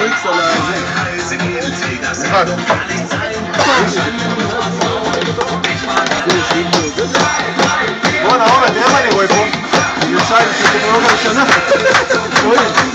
Holzer leise. Buona ora, te la mani vuoi po'? Io sai che ti devo fare.